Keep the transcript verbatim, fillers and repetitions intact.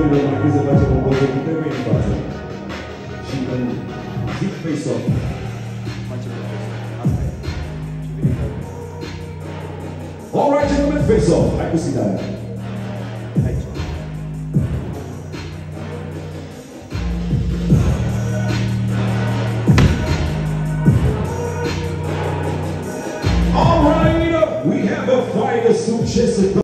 domnilor, mai trebuie să facem o poză cu trei în față. Și când zic face-off, facem o poză. Asta e. All right, gentlemen, face-off. Hai cu sidarea. Aici. All right, we have a fight of succes.